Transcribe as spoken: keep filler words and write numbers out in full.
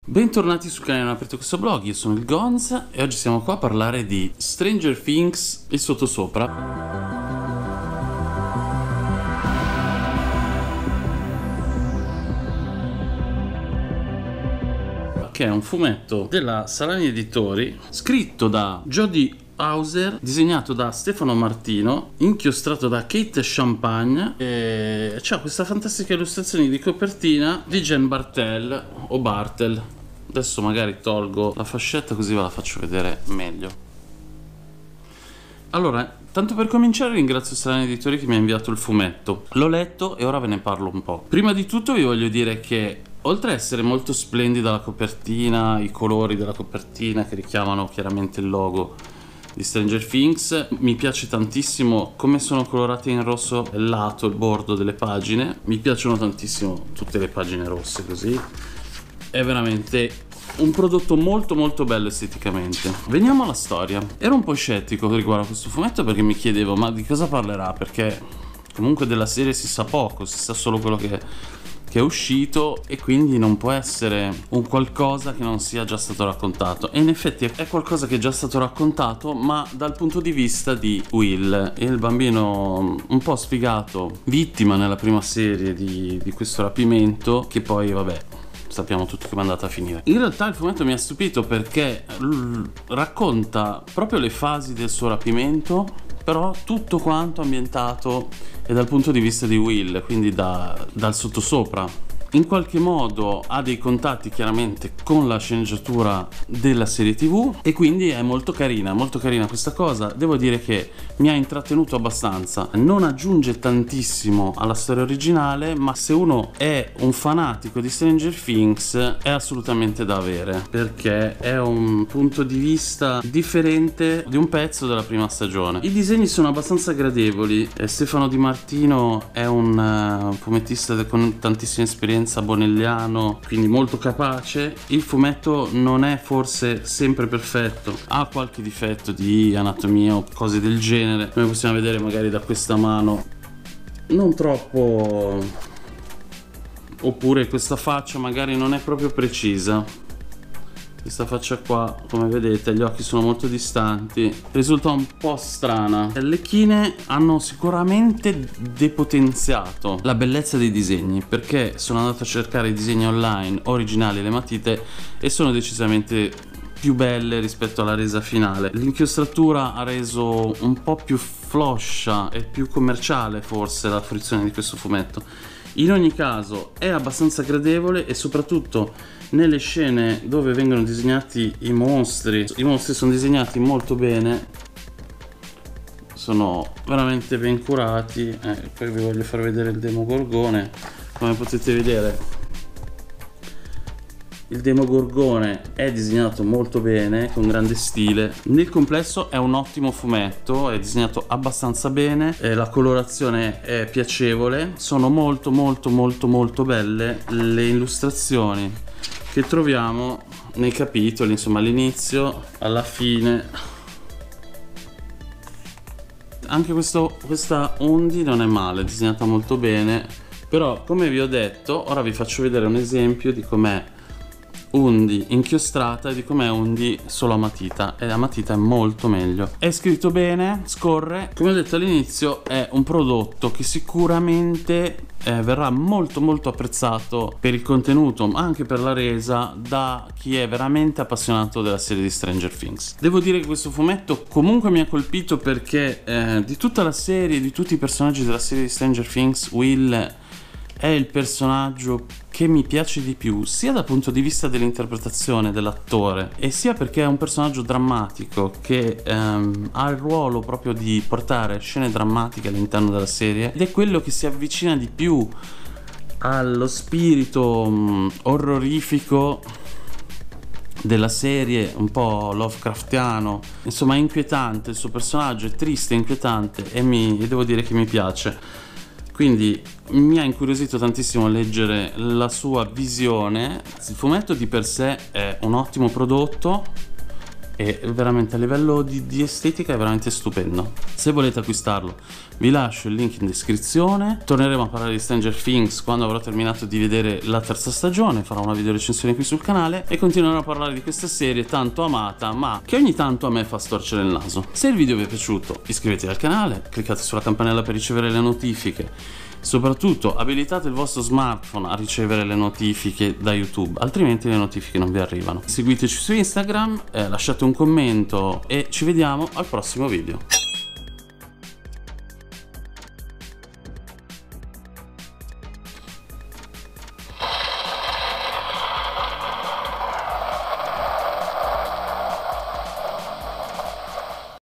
Bentornati sul canale Non Aperto Questo Blog, io sono il Gonz e oggi siamo qua a parlare di Stranger Things il sottosopra, che è un fumetto della Salani Editori scritto da Jody Houser, disegnato da Stefano Martino, inchiostrato da Kate Champagne e c'ha questa fantastica illustrazione di copertina di Jen Bartel o Bartel. Adesso magari tolgo la fascetta così ve la faccio vedere meglio. Allora, tanto per cominciare ringrazio Salani Editori che mi ha inviato il fumetto. L'ho letto e ora ve ne parlo un po'. Prima di tutto vi voglio dire che oltre a essere molto splendida la copertina, i colori della copertina che richiamano chiaramente il logo di Stranger Things, mi piace tantissimo come sono colorate in rosso il lato, il bordo delle pagine. Mi piacciono tantissimo tutte le pagine rosse così. È veramente un prodotto molto molto bello esteticamente. Veniamo alla storia. Ero un po' scettico riguardo a questo fumetto perché mi chiedevo ma di cosa parlerà, perché comunque della serie si sa poco, si sa solo quello che, che è uscito e quindi non può essere un qualcosa che non sia già stato raccontato. E in effetti è qualcosa che è già stato raccontato, ma dal punto di vista di Will, il bambino un po' sfigato, vittima nella prima serie di, di questo rapimento, che poi vabbè sappiamo tutti come è andata a finire. In realtà il fumetto mi ha stupito perché racconta proprio le fasi del suo rapimento, però tutto quanto ambientato e dal punto di vista di Will, quindi da, dal sottosopra. In qualche modo ha dei contatti chiaramente con la sceneggiatura della serie tv e quindi è molto carina, molto carina questa cosa. Devo dire che mi ha intrattenuto abbastanza. Non aggiunge tantissimo alla storia originale, ma se uno è un fanatico di Stranger Things è assolutamente da avere, perché è un punto di vista differente di un pezzo della prima stagione. I disegni sono abbastanza gradevoli. eh, Stefano Di Martino è un uh, fumettista con tantissima esperienza, bonelliano, quindi molto capace. Il fumetto non è forse sempre perfetto, ha qualche difetto di anatomia o cose del genere, come possiamo vedere magari da questa mano non troppo, oppure questa faccia magari non è proprio precisa. Questa faccia qua, come vedete, gli occhi sono molto distanti, risulta un po' strana. Le chine hanno sicuramente depotenziato la bellezza dei disegni, perché sono andato a cercare i disegni online originali, le matite, e sono decisamente più belle rispetto alla resa finale. L'inchiostratura ha reso un po' più floscia e più commerciale forse la fruizione di questo fumetto. In ogni caso è abbastanza gradevole e soprattutto nelle scene dove vengono disegnati i mostri, i mostri sono disegnati molto bene, sono veramente ben curati. Eh, poi vi voglio far vedere il Demogorgone. Come potete vedere, il Demogorgone è disegnato molto bene, con grande stile. Nel complesso è un ottimo fumetto, è disegnato abbastanza bene, eh, la colorazione è piacevole, sono molto molto molto molto belle le illustrazioni che troviamo nei capitoli, insomma all'inizio, alla fine. Anche questo, questa Undi non è male, è disegnata molto bene, però come vi ho detto ora vi faccio vedere un esempio di com'è Undi inchiostrata e di com'è Undi solo a matita, e la matita è molto meglio. È scritto bene, scorre, come ho detto all'inizio è un prodotto che sicuramente eh, verrà molto molto apprezzato per il contenuto, ma anche per la resa, da chi è veramente appassionato della serie di Stranger Things. Devo dire che questo fumetto comunque mi ha colpito perché eh, di tutta la serie, di tutti i personaggi della serie di Stranger Things, Will è il personaggio che mi piace di più, sia dal punto di vista dell'interpretazione dell'attore, e sia perché è un personaggio drammatico che ehm, ha il ruolo proprio di portare scene drammatiche all'interno della serie, ed è quello che si avvicina di più allo spirito mh, orrorifico della serie, un po' Lovecraftiano. Insomma è inquietante, il suo personaggio è triste, inquietante, e, mi, e devo dire che mi piace. Quindi mi ha incuriosito tantissimo leggere la sua visione. Il fumetto di per sé è un ottimo prodotto, e veramente a livello di, di estetica è veramente stupendo. Se volete acquistarlo vi lascio il link in descrizione. Torneremo a parlare di Stranger Things quando avrò terminato di vedere la terza stagione, farò una video recensione qui sul canale e continuerò a parlare di questa serie tanto amata ma che ogni tanto a me fa storcere il naso. Se il video vi è piaciuto iscrivetevi al canale, cliccate sulla campanella per ricevere le notifiche. Soprattutto abilitate il vostro smartphone a ricevere le notifiche da YouTube, altrimenti le notifiche non vi arrivano. Seguiteci su Instagram, eh, lasciate un commento e ci vediamo al prossimo video.